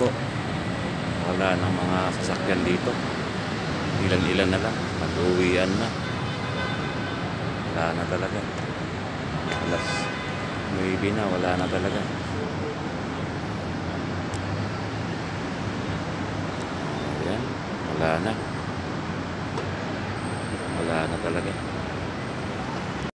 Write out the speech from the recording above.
po. Wala ng mga sasakyan dito. Ilan-ilan na lang. Mag-uwian na. Wala na talaga. Alas 9 na. Wala na talaga. Ayan. Wala na. Wala na talaga.